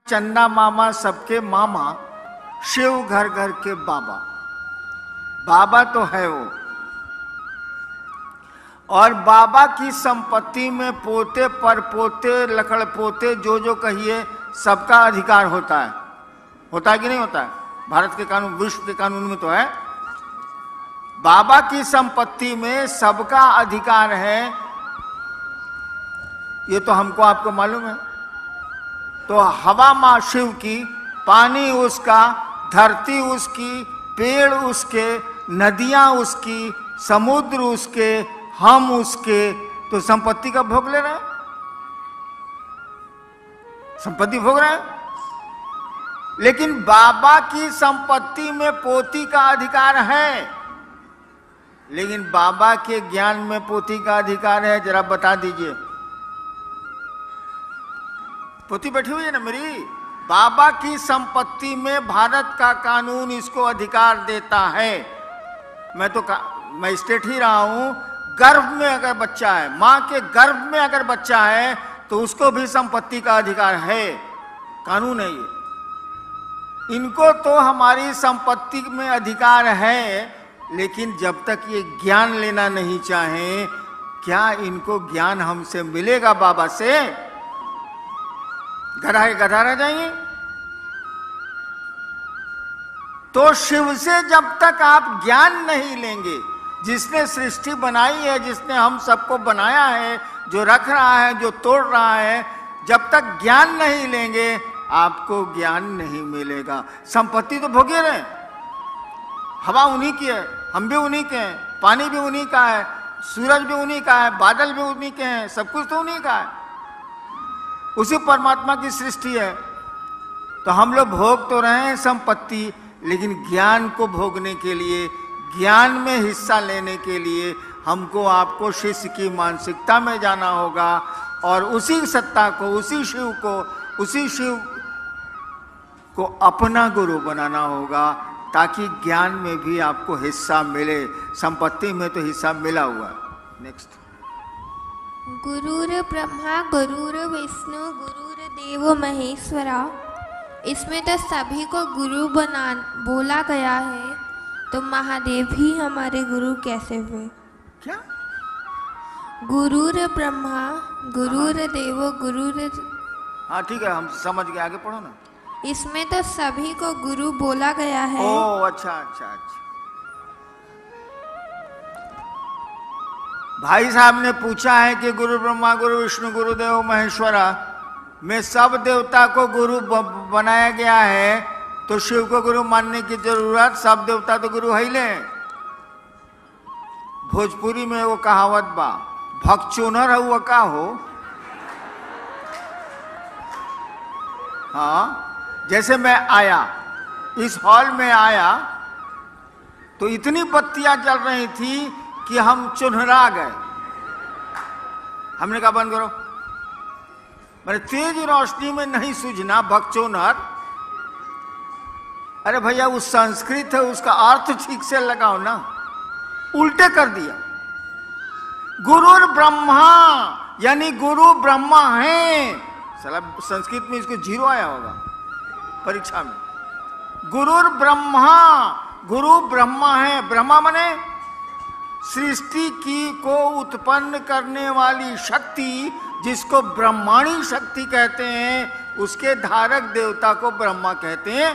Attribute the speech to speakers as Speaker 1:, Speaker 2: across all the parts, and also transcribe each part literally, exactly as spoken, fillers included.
Speaker 1: चंदा मामा सबके मामा, शिव घर घर के बाबा। बाबा तो है वो, और बाबा की संपत्ति में पोते पर पोते लकड़ पोते जो जो कहिए सबका अधिकार होता है। होता है कि नहीं होता है? भारत के कानून, विश्व के कानून में तो है। बाबा की संपत्ति में सबका अधिकार है, ये तो हमको आपको मालूम है। तो हवा माँ शिव की, पानी उसका, धरती उसकी, पेड़ उसके, नदियां उसकी, समुद्र उसके, हम उसके। तो संपत्ति का भोग ले रहे हैं, संपत्ति भोग रहे हैं। लेकिन बाबा की संपत्ति में पोती का अधिकार है, लेकिन बाबा के ज्ञान में पोती का अधिकार है? जरा बता दीजिए। पोती बैठी हुई है ना मेरी। बाबा की संपत्ति में भारत का कानून इसको अधिकार देता है। मैं तो मैं स्टेट ही रहा हूं। गर्भ में अगर बच्चा है, मां के गर्भ में अगर बच्चा है, तो उसको भी संपत्ति का अधिकार है। कानून है ये। इनको तो हमारी संपत्ति में अधिकार है, लेकिन जब तक ये ज्ञान लेना नहीं चाहें, क्या इनको ज्ञान हमसे मिलेगा? बाबा से गधा के गधा रह जाएंगे। तो शिव से जब तक आप ज्ञान नहीं लेंगे, जिसने सृष्टि बनाई है, जिसने हम सबको बनाया है, जो रख रहा है, जो तोड़ रहा है, जब तक ज्ञान नहीं लेंगे आपको ज्ञान नहीं मिलेगा। संपत्ति तो भोगे रहे, हवा उन्हीं की है, हम भी उन्हीं के हैं, पानी भी उन्हीं का है, सूरज भी उन्हीं का है, बादल भी उन्हीं के हैं, सब कुछ तो उन्हीं का है, उसी परमात्मा की सृष्टि है। तो हम लोग भोग तो रहे हैं संपत्ति, लेकिन ज्ञान को भोगने के लिए, ज्ञान में हिस्सा लेने के लिए हमको आपको शिष्य की मानसिकता में जाना होगा, और उसी सत्ता को, उसी शिव को, उसी शिव को अपना गुरु बनाना होगा, ताकि ज्ञान में भी आपको हिस्सा मिले। संपत्ति में तो हिस्सा मिला हुआ है। नेक्स्ट।
Speaker 2: गुरुर ब्रह्मा गुरुर विष्णु गुरुर देवो महेश्वरा। इसमें तो सभी को गुरु बना बोला गया है, तो महादेव ही हमारे गुरु कैसे हुए?
Speaker 1: क्या?
Speaker 2: गुरुर ब्रह्मा गुरुर देवो गुरुर।
Speaker 1: हाँ ठीक है, हम समझ गए, आगे पढ़ो ना।
Speaker 2: इसमें तो सभी को गुरु बोला गया है।
Speaker 1: ओ अच्छा अच्छा अच्छा। भाई साहब ने पूछा है कि गुरु ब्रह्मा गुरु विष्णु गुरुदेव महेश्वरा में सब देवता को गुरु बनाया गया है, तो शिव को गुरु मानने की जरूरत? सब देवता तो गुरु है ले। भोजपुरी में वो कहावत बा, भगचोनर हुआ का हो। हाँ, जैसे मैं आया, इस हॉल में आया, तो इतनी बत्तियां जल रही थी कि हम चुनहरा गए। हमने कहा बंद करो। मैंने तेज रोशनी में नहीं सूझना, भगचोनर। अरे भैया, उस संस्कृत है, उसका अर्थ ठीक से लगाओ ना, उल्टे कर दिया। गुरुर ब्रह्मा, यानी गुरु ब्रह्मा है। साला संस्कृत में इसको जीरो आया होगा परीक्षा में। गुरुर ब्रह्मा, गुरु ब्रह्मा है। ब्रह्मा माने सृष्टि की को उत्पन्न करने वाली शक्ति, जिसको ब्रह्माणी शक्ति कहते हैं, उसके धारक देवता को ब्रह्मा कहते हैं।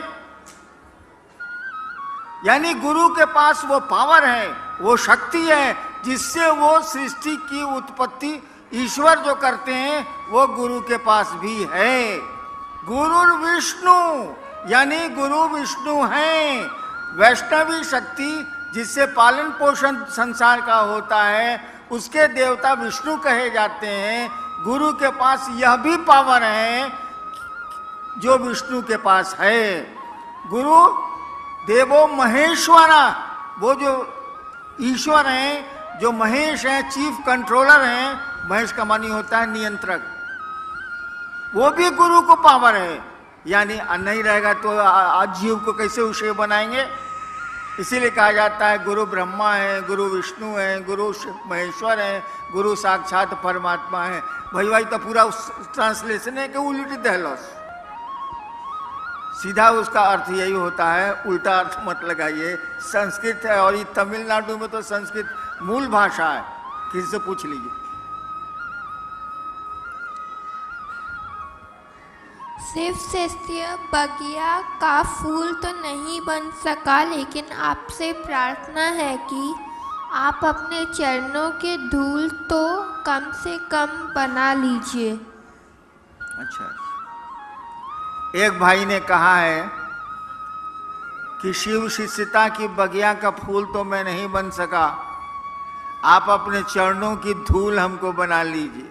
Speaker 1: यानी गुरु के पास वो पावर है, वो शक्ति है, जिससे वो सृष्टि की उत्पत्ति ईश्वर जो करते हैं, वो गुरु के पास भी है। गुरु विष्णु, यानी गुरु विष्णु हैं। वैष्णवी शक्ति, जिससे पालन पोषण संसार का होता है, उसके देवता विष्णु कहे जाते हैं। गुरु के पास यह भी पावर है जो विष्णु के पास है। गुरु देवो महेश्वरा, वो जो ईश्वर हैं, जो महेश हैं, चीफ कंट्रोलर हैं। महेश का मानी होता है नियंत्रक। वो भी गुरु को पावर है। यानी नहीं रहेगा तो आज जीव को कैसे उसे बनाएंगे? इसीलिए कहा जाता है गुरु ब्रह्मा है, गुरु विष्णु है, गुरु महेश्वर है, गुरु साक्षात परमात्मा है। भाई भाई तो पूरा ट्रांसलेशन है कि उल्टी दहलोस। सीधा उसका अर्थ यही होता है, उल्टा अर्थ मत लगाइए। संस्कृत है और ये तमिलनाडु में तो संस्कृत मूल भाषा है, किसी से पूछ लीजिए।
Speaker 2: शिव शिष्य बगिया का फूल तो नहीं बन सका, लेकिन आपसे प्रार्थना है कि आप अपने चरणों के धूल तो कम से कम बना लीजिए।
Speaker 1: अच्छा, एक भाई ने कहा है कि शिव शिष्यता की बगिया का फूल तो मैं नहीं बन सका, आप अपने चरणों की धूल हमको बना लीजिए।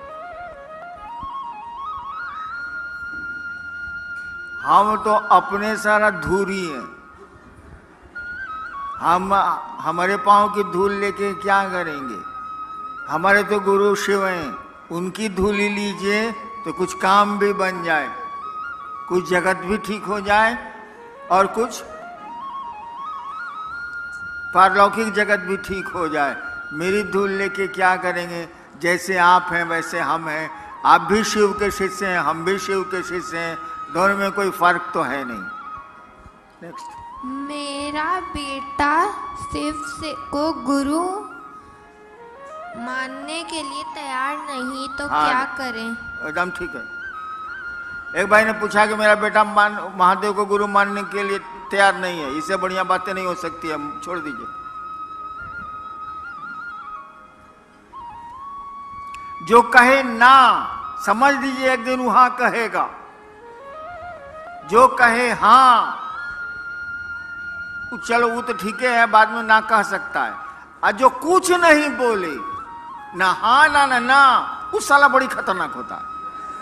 Speaker 1: हम तो अपने सारा धूरी हैं, हम हमारे पाँव की धूल लेके क्या करेंगे? हमारे तो गुरु शिव हैं, उनकी धूल ही लीजिए तो कुछ काम भी बन जाए, कुछ जगत भी ठीक हो जाए और कुछ पारलौकिक जगत भी ठीक हो जाए। मेरी धूल लेके क्या करेंगे? जैसे आप हैं वैसे हम हैं, आप भी शिव के शिष्य हैं, हम भी शिव के शिष्य हैं, दोनों में कोई फर्क तो है नहीं। नेक्स्ट।
Speaker 2: मेरा बेटा शिव से को गुरु मानने के लिए तैयार नहीं, तो
Speaker 1: हाँ,
Speaker 2: क्या करें?
Speaker 1: एकदम ठीक है। एक भाई ने पूछा कि मेरा बेटा मान महादेव को गुरु मानने के लिए तैयार नहीं है, इससे बढ़िया बातें नहीं हो सकती है, छोड़ दीजिए। जो कहे ना, समझ लीजिए एक दिन वहां कहेगा। जो कहे हाँ, चलो वो तो ठीक है, बाद में ना कह सकता है। और जो कुछ नहीं बोले, ना हाँ ना ना ना, उस साला बड़ी खतरनाक होता है।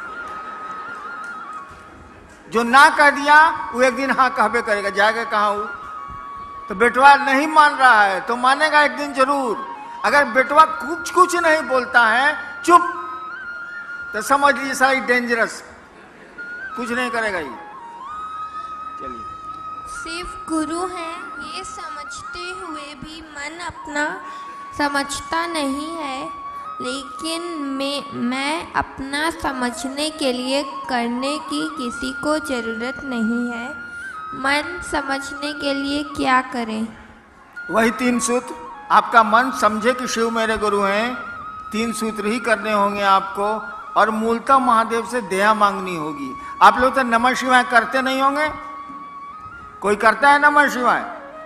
Speaker 1: जो ना कह दिया वो एक दिन हाँ कहबे करेगा, जाएगा कहाँ वो? तो बेटवा नहीं मान रहा है तो मानेगा एक दिन जरूर। अगर बेटवा कुछ कुछ नहीं बोलता है, चुप, तो समझ लीजिए साला डेंजरस, कुछ नहीं करेगा ये। चलिए।
Speaker 2: शिव गुरु हैं ये समझते हुए भी मन अपना समझता नहीं है, लेकिन मैं मैं अपना समझने के लिए करने की किसी को ज़रूरत नहीं है। मन समझने के लिए क्या करें?
Speaker 1: वही तीन सूत्र। आपका मन समझे कि शिव मेरे गुरु हैं, तीन सूत्र ही करने होंगे आपको, और मूलतः महादेव से दया मांगनी होगी। आप लोग तो नमः शिवाय करते नहीं होंगे? कोई करता है नमः शिवाय?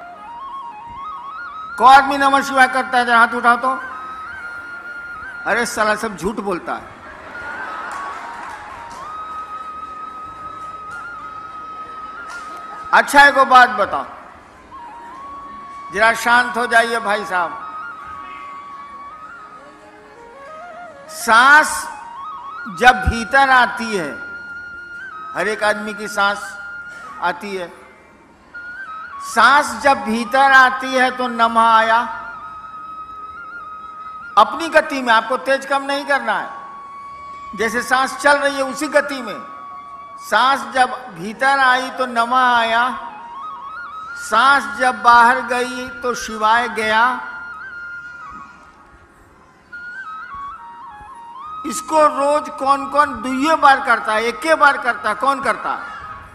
Speaker 1: को आदमी नमः शिवाय करता है? हाथ उठा तो। अरे साला सब झूठ बोलता है। अच्छा एक बात बताओ, जरा शांत हो जाइए भाई साहब। सांस जब भीतर आती है, हर एक आदमी की सांस आती है, सांस जब भीतर आती है तो नमः आया। अपनी गति में, आपको तेज कम नहीं करना है, जैसे सांस चल रही है उसी गति में। सांस जब भीतर आई तो नमः आया, सांस जब बाहर गई तो शिवाय गया। इसको रोज कौन कौन दुइये बार करता है, एक के बार करता है? कौन करता है?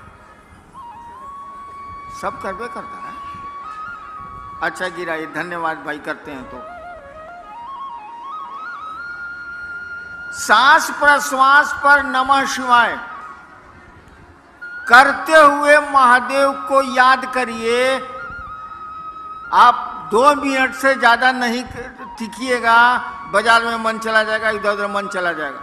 Speaker 1: सब करबे करता है। अच्छा गिराइए, धन्यवाद भाई, करते हैं तो। सांस प्रश्वास पर नमः शिवाय करते हुए महादेव को याद करिए। आप दो मिनट से ज्यादा नहीं टिकिएगा, बाजार में मन चला जाएगा, इधर उधर मन चला जाएगा।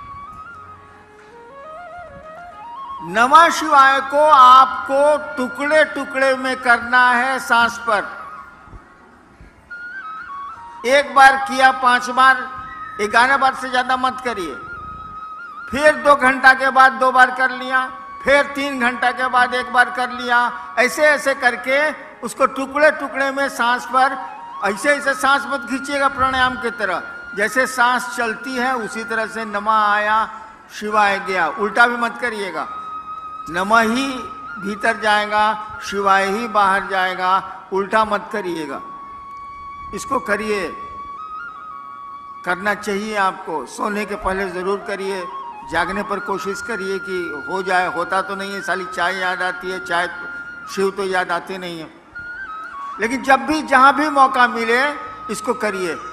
Speaker 1: नमः शिवाय को आपको टुकड़े टुकड़े में करना है सांस पर। एक बार किया, पांच बार, ग्यारह बार से ज्यादा मत करिए। फिर दो घंटा के बाद दो बार कर लिया, फिर तीन घंटा के बाद एक बार कर लिया। ऐसे ऐसे करके उसको टुकड़े टुकड़े में सांस पर, ऐसे ऐसे सांस मत खींचिएगा प्राणायाम की तरह। जैसे सांस चलती है उसी तरह से नमः आया, शिवाय गया। उल्टा भी मत करिएगा, नमः ही भीतर जाएगा, शिवाय ही बाहर जाएगा, उल्टा मत करिएगा। इसको करिए, करना चाहिए आपको। सोने के पहले जरूर करिए, जागने पर कोशिश करिए कि हो जाए। होता तो नहीं है, साली चाय याद आती है, चाय शिव तो याद आते नहीं है। लेकिन जब भी जहां भी मौका मिले इसको करिए।